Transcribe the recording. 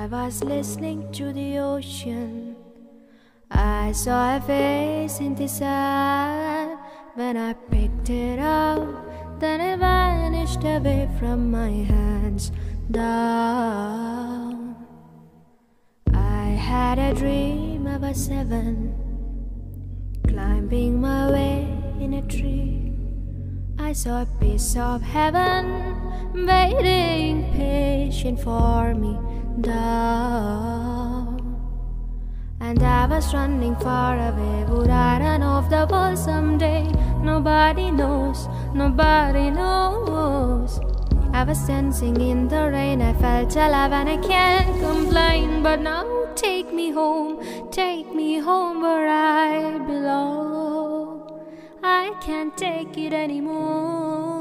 I was listening to the ocean. I saw a face in the sand. When I picked it up, then it vanished away from my hands. Down. I had a dream I was 7, climbing my way in a tree. I saw a piece of heaven waiting patient for me down. And I was running far away. Would I run off the wall someday? Nobody knows, nobody knows. I was dancing in the rain, I felt alive and I can't complain. But now take me home where I belong. I can't take it anymore.